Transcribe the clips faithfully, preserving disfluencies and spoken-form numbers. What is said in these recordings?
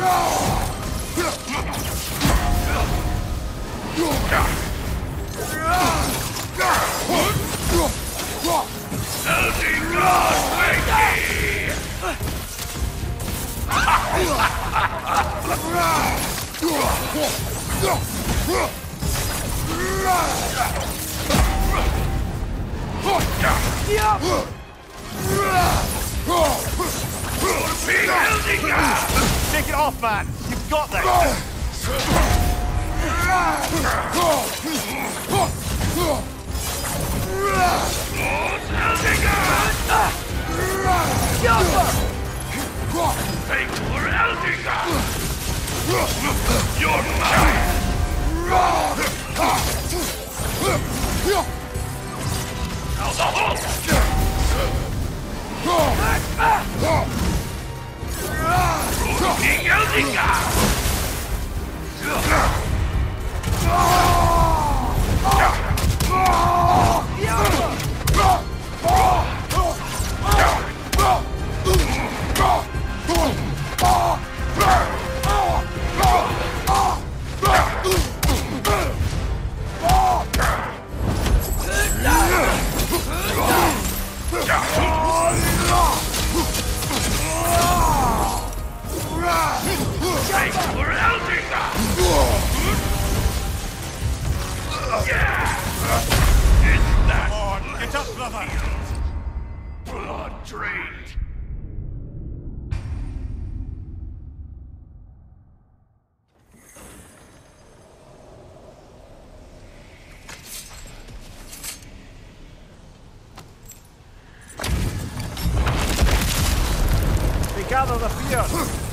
Take it off, man! You've got this! Take for Eldinga! You're mine! Now the hole! King Eldinga! Get up, brother! Blood drained! Gather the fear!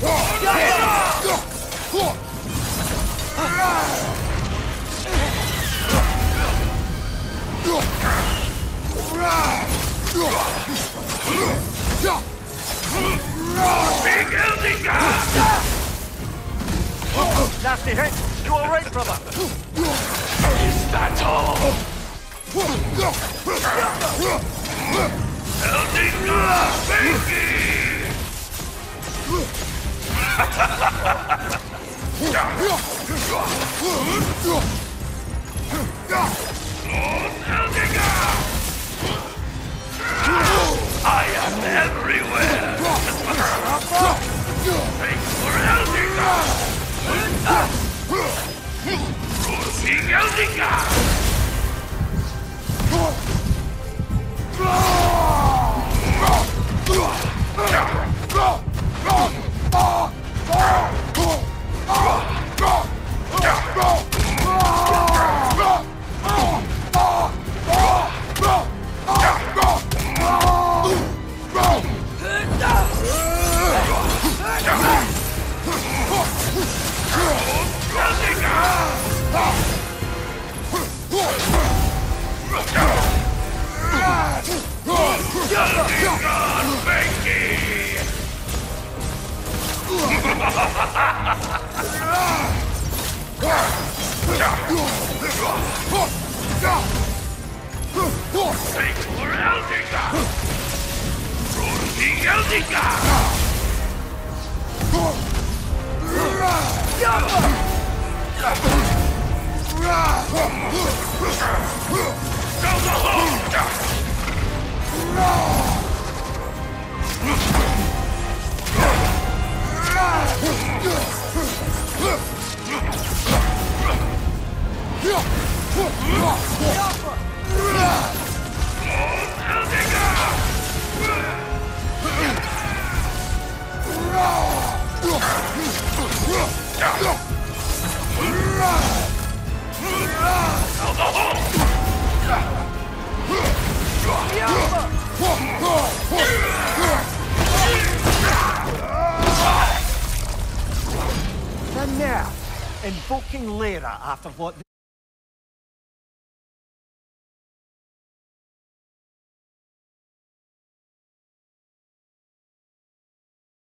Big Eldinga! Nasty hit! You alright, brother? Is that all? Eldinga! Baby! I am everywhere! Thanks for Eldinga! King Eldinga! Thanks for Eldinga! King Eldinga! Down the hole! The nerve! Invoking Lyra after what